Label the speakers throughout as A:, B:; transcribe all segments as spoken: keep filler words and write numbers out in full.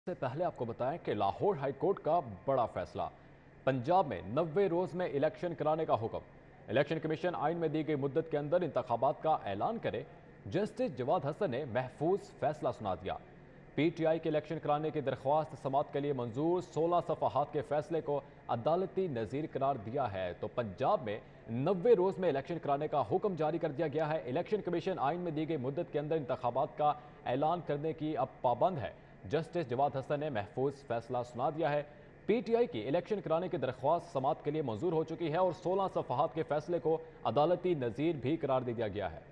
A: से पहले आपको बताएं कि लाहौर हाई कोर्ट का बड़ा फैसला। पंजाब में नब्बे रोज में इलेक्शन कराने का हुक्म। इलेक्शन कमीशन आइन में दी गई मुद्दत के अंदर इंतखाबात का ऐलान करे। जस्टिस जवाद हसन ने महफूज फैसला सुना दिया। पीटीआई के इलेक्शन कराने की दरख्वास्त समात के लिए मंजूर। सोलह सफाहात के फैसले को अदालती नज़ीर करार दिया है तो पंजाब में नब्बे रोज में इलेक्शन कराने का हुक्म जारी कर दिया गया है। इलेक्शन कमीशन आइन में दी गई मुद्दत के अंदर इंतखाबात का ऐलान करने की अब पाबंद है। जस्टिस जवाद हसन ने महफूज फैसला सुना दिया है। पीटीआई की इलेक्शन कराने की दरख्वास्त समात के लिए मंजूर हो चुकी है और सोलह सफाहात के फैसले को अदालती नज़ीर भी करार दे दिया गया है।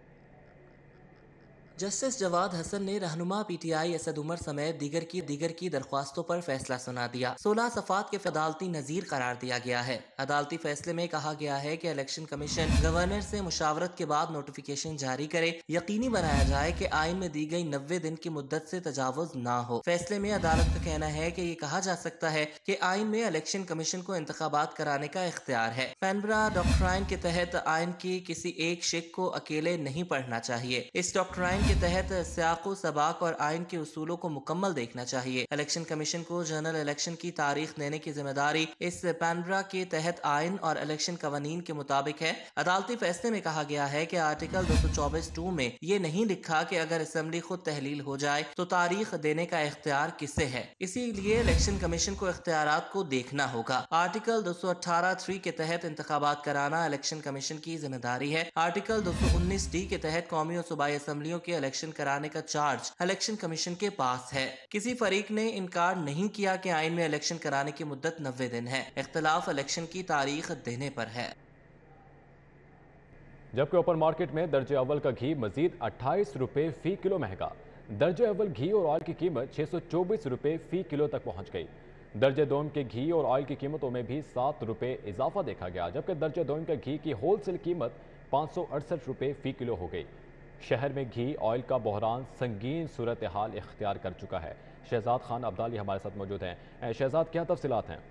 B: जस्टिस जवाद हसन ने रहनुमा पीटीआई असद उमर समेत दीगर की दीगर की दरख्वास्तों पर फैसला सुना दिया। सोलह सफात के अदालती नज़ीर करार दिया गया है। अदालती फैसले में कहा गया है कि इलेक्शन कमीशन गवर्नर से मुशावरत के बाद नोटिफिकेशन जारी करे, यकीनी बनाया जाए कि आइन में दी गई नब्बे दिन की मुद्दत से तजावुज न हो। फैसले में अदालत का कहना है कि ये कहा जा सकता है कि आइन में इलेक्शन कमीशन को इंतखाबात कराने का इख्तियार है। पैनबरा डॉक्ट्राइन के तहत आइन की किसी एक शिक को अकेले नहीं पढ़ना चाहिए। इस डॉक्ट्राइन के तहत सियाको सबाक और आइन के उसूलों को मुकम्मल देखना चाहिए। इलेक्शन कमीशन को जनरल इलेक्शन की तारीख देने की जिम्मेदारी इस पैनबरा के तहत आइन और इलेक्शन कवानीन के मुताबिक है। अदालती फैसले में कहा गया है कि आर्टिकल दो सौ चौबीस टू में ये नहीं लिखा कि अगर असम्बली खुद तहलील हो जाए तो तारीख देने का इख्तियार किसे है, इसीलिए इलेक्शन कमीशन को इख्तियारात को देखना होगा। आर्टिकल दो सौ अठारह थ्री के तहत इंतखाबात कराना इलेक्शन कमीशन की जिम्मेदारी है। आर्टिकल दो सौ उन्नीस डी के तहत कौमी और सूबाई असम्बलियों के इलेक्शन कराने का चार्ज इलेक्शन कमीशन के पास है। किसी फरीक ने इनकार नहीं किया कि आइन में इलेक्शन कराने की मुद्दत नब्बे दिन है। इख्तिलाफ इलेक्शन की तारीख देने पर है।
A: जबकि ओपन मार्केट में दर्जे अव्वल का घी मजीद अट्ठाईस रुपए फी किलो महंगा। दर्जे अव्वल घी और ऑयल की कीमत छह सौ चौबीस रुपए फी किलो तक पहुंच गई। दर्जे दोम के घी और ऑयल की कीमतों में भी सात रुपए इजाफा देखा गया, जबकि दर्जे दोम का घी की होलसेल कीमत पाँच सौ अड़सठ रुपए फी किलो हो गई। शहर में घी ऑयल का बहरान संगीन सूरत हाल इख्तियार कर चुका है। शहजाद खान अब्दाली हमारे साथ मौजूद हैं। शहजाद, क्या तफसीलात हैं?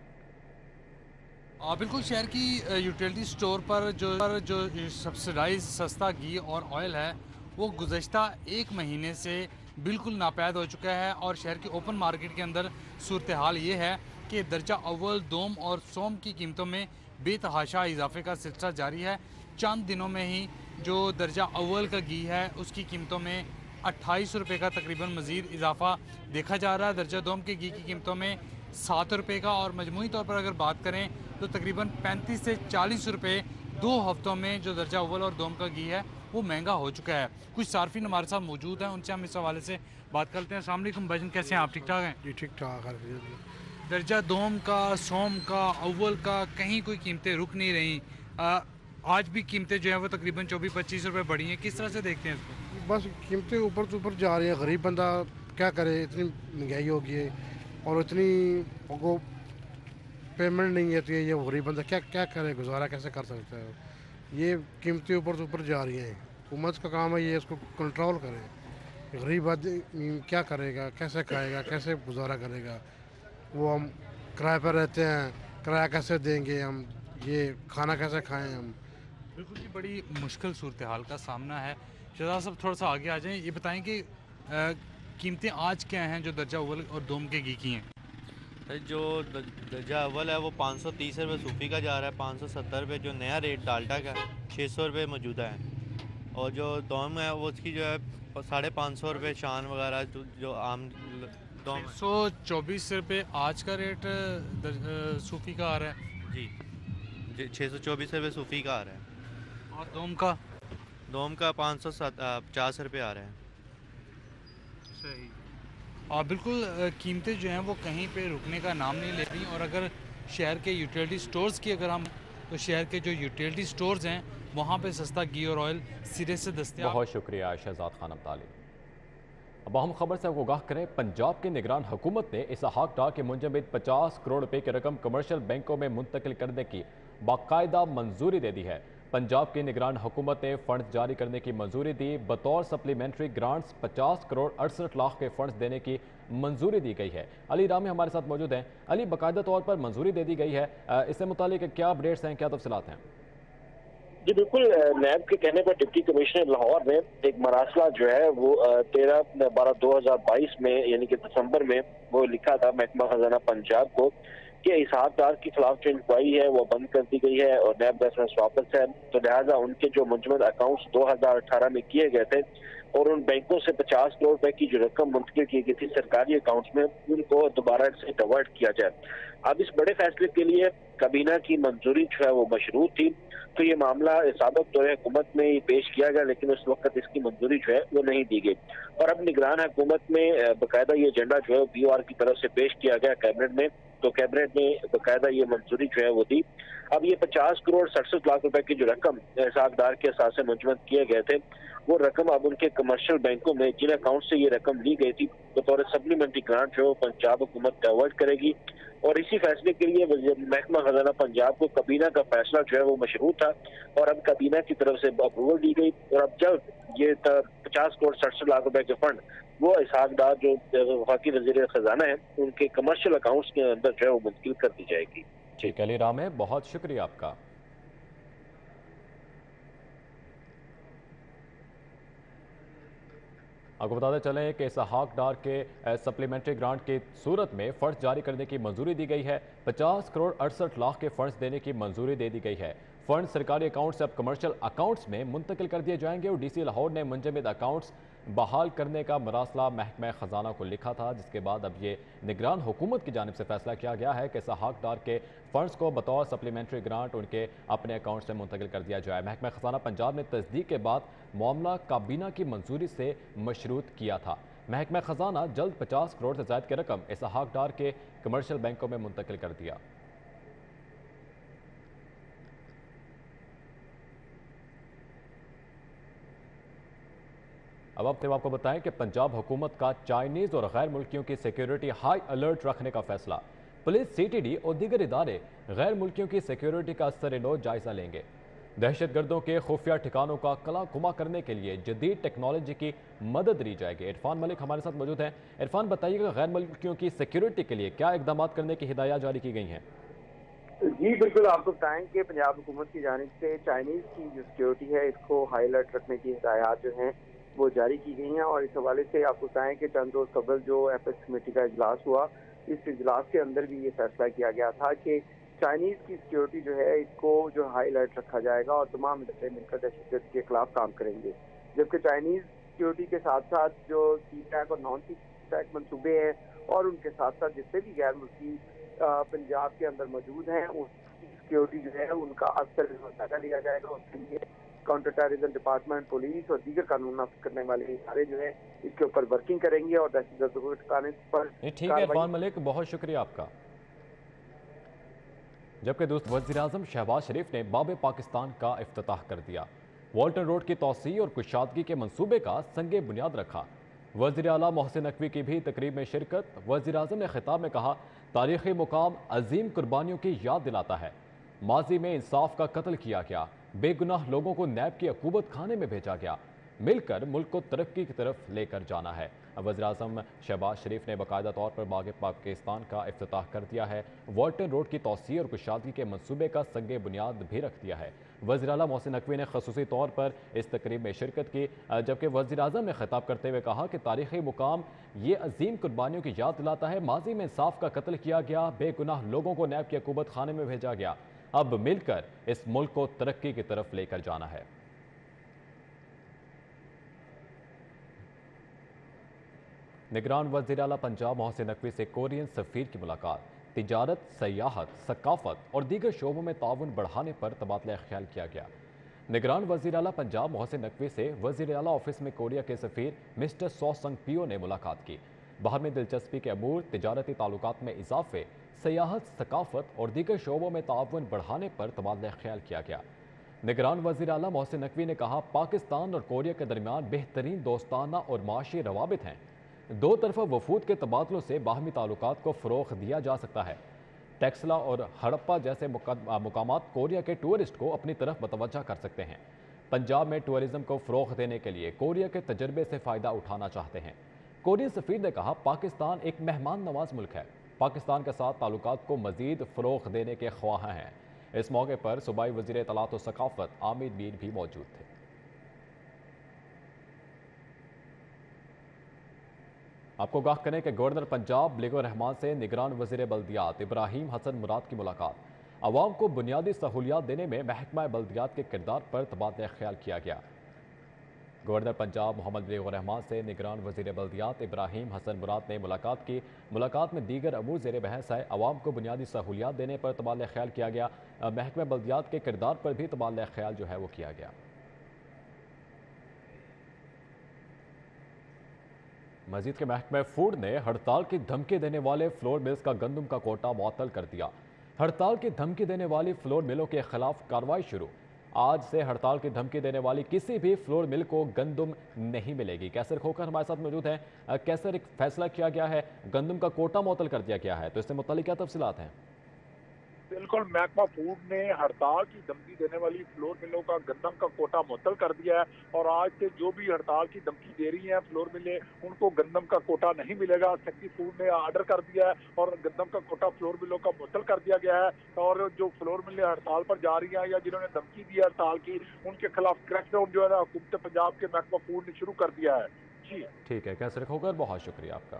C: आ, बिल्कुल, शहर की यूटिलिटी स्टोर पर जो पर जो सब्सिडाइज सस्ता घी और ऑयल है वो गुज़श्ता एक महीने से बिल्कुल नापैद हो चुका है और शहर की ओपन मार्केट के अंदर सूरत हाल ये है कि दर्जा अव्वल, दोम और सोम की कीमतों में बेतहाशा इजाफे का सिलसिला जारी है। चंद दिनों में ही जो दर्जा अव्वल का घी है उसकी कीमतों में अट्ठाईस रुपये का तकरीबन मज़ीद इजाफा देखा जा रहा है। दर्जा दोम के घी की कीमतों में सात रुपये का, और मजमूई तौर पर अगर बात करें तो तकरीबन पैंतीस से चालीस रुपये दो हफ्तों में जो दर्जा अव्वल और दोम का घी है वो महंगा हो चुका है। कुछ सार्फिन हमारे साथ मौजूद हैं, उनसे हम इस हवाले से बात करते हैं। अस्सलाम वालेकुम भाईजान, कैसे हैं आप? ठीक ठाक हैं?
D: जी ठीक ठाक है।
C: दर्जा दोम का, सोम का, अव्वल का कहीं कोई कीमतें रुक नहीं रही। आ, आज भी कीमतें जो है वो तकरीबन चौबीस पच्चीस रुपये बढ़ी हैं। किस तरह से देखते हैं इसको?
D: बस कीमतें ऊपर से ऊपर जा रही है। गरीब बंदा क्या करे, इतनी महंगाई हो गई है और इतनी वो पेमेंट नहीं आती है। ये गरीब बंदा क्या क्या करे, गुजारा कैसे कर सकता है? ये कीमतें ऊपर से ऊपर जा रही हैं। हुकूमत का काम है ये इसको कंट्रोल करे। गरीब आदमी क्या करेगा, कैसे खाएगा, कैसे गुजारा करेगा? वो हम किराए पर रहते हैं, किराया कैसे देंगे हम, ये खाना कैसे खाएँ हम?
C: बिल्कुल जी, बड़ी मुश्किल सूरत हाल का सामना है। शहजाद साहब, थोड़ा सा आगे आ जाएं, ये बताएं कि कीमतें आज क्या हैं जो दर्जा अव्वल और दोम के घी की हैं?
E: जो दर्जा अव्वल है वो पाँच सौ तीस रुपये सूफी का जा रहा है, पाँच सौ सत्तर रुपये जो नया रेट डाल्टा का छः सौ रुपये मौजूदा है, और जो दोम है वो उसकी जो है साढ़े पाँच सौ रुपये शान वगैरह जो, जो आम दोम
C: सौ चौबीस रुपये आज का रेट सूफी का आ रहा है
E: जी, छः सौ चौबीस रुपये सूफी का आ रहा है,
C: और दोम का
E: दोम का पाँच सौ पचास रुपये आ रहा है।
C: सही। और बिल्कुल कीमतें जो हैं वो कहीं पे रुकने का नाम नहीं ले रही। और अगर शहर के यूटिलिटी स्टोर्स की अगर हम तो शहर के जो यूटिलिटी स्टोर्स हैं वहाँ पे सस्ता घी और ऑयल सिरे से दस्तयाब।
A: बहुत शुक्रिया शहजाद खान अब्दाली। अब अहम खबर से आपको आगाह करें, पंजाब की निगरान हुकूमत ने इसहाक डार के मुंजमद पचास करोड़ रुपए की रकम कमर्शियल बैंकों में मुंतकिल करने की बाकायदा मंजूरी दे दी है। पंजाब की निगरान हुकूमत ने फंड जारी करने की मंजूरी दी। बतौर सप्लीमेंट्री ग्रांट्स पचास करोड़ अड़सठ लाख के फंड्स देने की मंजूरी दी गई है। अली रामी हमारे साथ मौजूद हैं। अली, बाकायदा तौर पर मंजूरी दे दी गई है, इससे मुतालिक क्या अपडेट्स हैं, क्या तफसीलात हैं?
F: जी बिल्कुल, नैब के कहने पर डिप्टी कमिश्नर लाहौर ने एक मरासला जो है वो तेरह बारह दो हजार बाईस में यानी कि दिसंबर में वो लिखा था महकमा खजाना पंजाब को कि इसहाक डार के खिलाफ जो इंक्वायरी है वो बंद कर दी गई है और नैब का वापस है, तो लिहाजा उनके जो मुंजमद अकाउंट्स दो हजार अठारह में किए गए थे और उन बैंकों से पचास करोड़ रुपए की जो रकम मुंतकिल की गई थी सरकारी अकाउंट्स में, उनको दोबारा से डाइवर्ट किया जाए। अब इस बड़े फैसले के लिए काबीना की मंजूरी जो है वो मशरूत थी, तो ये मामला साबिक दौरे हुकूमत में ही पेश किया गया, लेकिन उस वक्त इसकी मंजूरी जो है वो नहीं दी गई और अब निगरान हुकूमत में बाकायदा ये एजेंडा जो है बी ओ आर की तरफ से पेश किया गया कैबिनेट में, तो कैबिनेट ने बाकायदा ये मंजूरी जो है वो दी। अब ये पचास करोड़ सड़सठ लाख रुपए की जो रकम इसहाक डार के साथ से मुंजमद किए गए थे, वो रकम अब उनके कमर्शियल बैंकों में जिन अकाउंट से ये रकम ली गई थी बतौर तो सप्लीमेंट्री ग्रांट जो पंजाब हुकूमत डाइवर्ट करेगी और इसी फैसले के लिए महकमा खजाना पंजाब को काबीना का फैसला जो है वो मशरूत था और अब काबीना की तरफ से अप्रूवल दी गई और अब जल्द ये पचास करोड़ सड़सठ लाख रुपए के फंड वो इसहाक डार जो वफाकी वजीर खजाना है उनके कमर्शियल अकाउंट्स के अंदर जो है वो मुंतकिल कर दी जाएगी।
A: ठीक है, अली राम है, बहुत शुक्रिया आपका। आपको बताते चलें कि इसहाक डार के सप्लीमेंट्री ग्रांट की सूरत में फंड्स जारी करने की मंजूरी दी गई है। पचास करोड़ अड़सठ लाख के फंड्स देने की मंजूरी दे दी गई है। फंड सरकारी अकाउंट से अब कमर्शियल अकाउंट्स में मुंतकिल कर दिए जाएंगे और डीसी लाहौर ने मुंजमद अकाउंट्स बहाल करने का मरासला महकमा खजाना को लिखा था, जिसके बाद अब ये निगरान हुकूमत की जानिब से फैसला किया गया है कि इसहाक डार के फंड्स को बतौर सप्लीमेंट्री ग्रांट उनके अपने अकाउंट से मुंतकिल कर दिया जाए। महकमा खजाना पंजाब ने तस्दीक के बाद मामला काबीना की मंजूरी से मशरूत किया था। महकमा खजाना जल्द पचास करोड़ से ज़ायद की रकम इसहाक डार के कमर्शियल बैंकों में मुंतकिल कर दिया। अब अब आपको बताएं कि पंजाब हुकूमत का चाइनीज और गैर मुल्कियों की सिक्योरिटी हाई अलर्ट रखने का फैसला। पुलिस, सी टी डी और दीगर इदारे गैर मुल्कियों की सिक्योरिटी का असर-ए-नौ जायजा लेंगे। दहशतगर्दों के खुफिया ठिकानों का कला गुमा करने के लिए जदीद टेक्नोलॉजी की मदद ली जाएगी। इरफान मलिक हमारे साथ मौजूद हैं। इरफान, बताइएगा गैर मुल्कियों की सिक्योरिटी के लिए क्या इकदाम करने की हिदायत जारी की गई हैं?
G: जी बिल्कुल, आपको बताएं कि पंजाब हुकूमत की जानिब से चाइनीज की जो सिक्योरिटी है इसको हाई अलर्ट रखने की हिदायत जो हैं वो जारी की गई हैं और इस हवाले से आपको बताएं कि चंद रोज कबल जो एपेक्स कमेटी का इजलास हुआ, इस इजलास के अंदर भी ये फैसला किया गया था कि चाइनीज की सिक्योरिटी जो है इसको जो हाई अलर्ट रखा जाएगा और तमाम इदारे मिलकर दहशतगर्द के खिलाफ काम करेंगे। जबकि चाइनीज सिक्योरिटी के साथ साथ जो सी टैक और नॉन सी टैक मनसूबे हैं और उनके साथ साथ जितने भी गैर मुल्की पंजाब के अंदर मौजूद हैं उसकी सिक्योरिटी जो है उनका अक्सर जायजा लिया जाएगा। उसके लिए काउंटर टेररिज्म डिपार्टमेंट, पुलिस और दीगर कानून नाफिज करने वाले इदारे जो है इसके ऊपर वर्किंग करेंगे और दहशतगर्दों को ठिकाने पर।
A: ठीक है इरफान मलिक, बहुत शुक्रिया आपका। जबकि दोस्त वज़ीर आज़म शहबाज शरीफ ने बाब पाकिस्तान का इफ्तिताह कर दिया। वाल्टन रोड की तोसी और कुशादगी के मंसूबे का संगे बुनियाद रखा। वज़ीर आला मोहसिन नकवी की भी तकरीब में शिरकत। वज़ीर आज़म ने खिताब में कहा, तारीख़ी मुकाम अजीम कुर्बानियों की याद दिलाता है। माजी में इंसाफ का कत्ल किया गया, बेगुनाह लोगों को नैब की अकूबत खाने में भेजा गया। मिलकर मुल्क को तरक्की की तरफ लेकर जाना है। वज़ीर आज़म शहबाज शरीफ ने बाकायदा तौर पर बाग पाकिस्तान का इफ्तिताह कर दिया है। वाल्टन रोड की तोसी और कुशादगी के मंसूबे का संगे बुनियाद भी रख दिया है। वज़ीर आला मोहसिन नकवी ने खसूसी तौर पर इस तकरीब में शिरकत की, जबकि वज़ीर आज़म ने खिताब करते हुए कहा कि तारीख़ी मुकाम ये अजीम कुर्बानियों की याद दिलाता है। माजी में इंसाफ का कत्ल किया गया, बेगुनाह लोगों को नैब की अकूबत खाने में भेजा गया। अब मिलकर इस मुल्क को तरक्की की तरफ लेकर जाना है। निगरान वज़ीर आला पंजाब मोहसिन नकवी से कोरियन सफ़ीर की मुलाकात। तिजारत, सयाहत, सकाफत और दीगर शोबों में ताउन बढ़ाने पर तबादला ख्याल किया गया। निगरान वज़ीर आला पंजाब मोहसिन नकवी से वज़ीर आला ऑफिस में कोरिया के सफ़ीर मिस्टर सौ संग पियो ने मुलाकात की। बाहर में दिलचस्पी के अमूर, तिजारती ताल्लुकात में इजाफे, सयाहत, सकाफत और दीगर शोबों में ताउन बढ़ाने पर तबादला ख्याल किया गया। निगरान वज़ीर आला मोहसिन नकवी ने कहा, पाकिस्तान और कोरिया के दरमियान बेहतरीन दोस्ताना और माशी रवाबित हैं। दो तरफा वफूद के तबादलों से बाहमी ताल्लुकात को फ़रोग़ दिया जा सकता है। टेक्सला और हड़प्पा जैसे मुकामात कोरिया के टूरिस्ट को अपनी तरफ मतवज्जा कर सकते हैं। पंजाब में टूरिज़्म को फ़रोग़ देने के लिए कोरिया के तजर्बे से फ़ायदा उठाना चाहते हैं। कोरियन सफ़ीर ने कहा, पाकिस्तान एक मेहमान नवाज मुल्क है। पाकिस्तान के साथ ताल्लुकात को मज़ीद फ़रोग़ देने के ख्वाह हैं। इस मौके पर सूबाई वजीर इत्तलात व सकाफत आमिर मीर भी मौजूद थे। आपको आगाह करें कि गवर्नर पंजाब लिगो रहमान से निगरान वजीर बल्दियात इब्राहिम हसन मुराद की मुलाकात। अवाम को बुनियादी सहूलियात देने में महकमा बल्दियात के किरदार पर तबादला ख्याल किया गया। गवर्नर पंजाब मोहम्मद लिगो रहमान से निगरान वजीर बल्दियात इब्राहिम हसन मुराद ने मुलाकात की। मुलाकात में दीगर अमूर ज़ेर बहस है। अवाम को बुनियादी सहूलियात देने पर तबादला ख्याल किया गया। महकमा बल्दियात के किरदार पर भी तबादला ख्याल जो है वो किया गया। मजीद के महकमा फूड ने हड़ताल की धमकी देने वाले फ्लोर मिल्स का गंदम का कोटा मुअत्तल कर दिया। हड़ताल की धमकी देने वाली फ्लोर मिलों के खिलाफ कार्रवाई शुरू। आज से हड़ताल की धमकी देने वाली किसी भी फ्लोर मिल को गंदम नहीं मिलेगी। कैसर खोकर हमारे साथ मौजूद हैं। कैसर, एक फैसला किया गया है, गंदम का कोटा मुअत्तल कर दिया गया है, तो इससे मुताल्लिक क्या तफसीलात हैं?
H: बिल्कुल, महकमा फूड ने हड़ताल की धमकी देने वाली फ्लोर मिलों का गंदम का कोटा मुअत्तल कर दिया है और आज से जो भी हड़ताल की धमकी दे रही हैं फ्लोर मिलें, उनको गंदम का कोटा नहीं मिलेगा। सेक्रेटरी फूड ने आर्डर कर दिया है और गंदम का कोटा फ्लोर मिलों का मुअत्तल कर दिया गया है। और जो फ्लोर मिलें हड़ताल पर जा रही हैं या जिन्होंने धमकी दी है हड़ताल की, उनके खिलाफ क्रैकडाउन जो है ना हुकूमत पंजाब के महकमा फूड ने शुरू कर दिया है। जी
A: ठीक है कैसर खोकर, बहुत शुक्रिया आपका।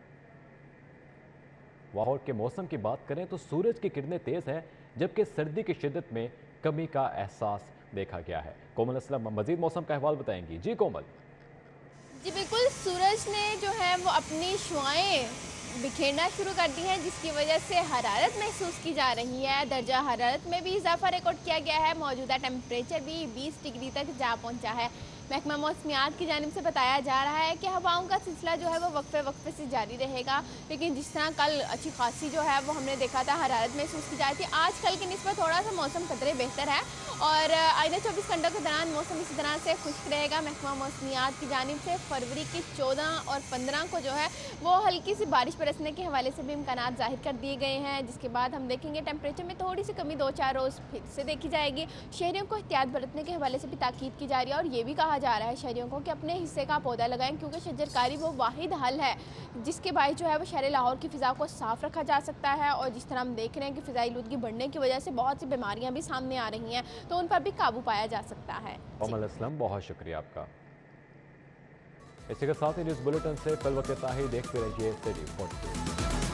A: लाहौर के मौसम की बात करें तो सूरज की किरणें तेज हैं, जबकि सर्दी की शिद्दत में कमी का एहसास देखा गया है। कोमल असलम मजीद मौसम का अहवाल बताएंगी। जी कोमल।
I: जी बिल्कुल, सूरज ने जो है वो अपनी शुआएं बिखेरना शुरू कर दी हैं, जिसकी वजह से हरारत महसूस की जा रही है। दर्जा हरारत में भी इजाफा रिकॉर्ड किया गया है। मौजूदा टेम्परेचर भी बीस डिग्री तक जा पहुंचा है। महकमा मौसमियात की जानिब से बताया जा रहा है कि हवाओं का सिलसिला जो है वो वक्फे वक्फे से जारी रहेगा, लेकिन जिस तरह कल अच्छी खासी जो है वो हमने देखा था हरारत महसूस की जाती है, आज कल की निस्बत थोड़ा सा मौसम कदरे बेहतर है और आइंदा चौबीस घंटों के दौरान मौसम इसी तरह से खुश्क रहेगा। महकमा मौसमियात की जानिब से फरवरी की चौदह और पंद्रह को जो है वो हल्की सी बारिश बरसने के हवाले से भी इम्कान जाहिर कर दिए गए हैं, जिसके बाद हम देखेंगे टेम्परेचर में थोड़ी सी कमी दो चार रोज़ फिर से देखी जाएगी। शहरियों को एहतियात बरतने के हवाले से भी ताकीद की जा रही है और ये भी कहा जा रहा है शहरियों को कि अपने हिस्से का पौधा लगाएं, क्योंकि शजरकारी वो वाहिद हल है जिसके बायस जो है वो शहर लाहौर की फ़िज़ा को साफ़ रखा जा सकता है। और जिस तरह हम देख रहे हैं कि फ़िज़ाई आलूदगी बढ़ने की वजह से बहुत सी बीमारियां भी सामने आ रही हैं, तो उन पर भी काबू पाया जा सकता है।
A: कोमल असलम, बहुत शुक्रिया आपका। इसी के साथ ही न्यूज़ बुलेटिन से कल वक्त ताही देखते रहिए।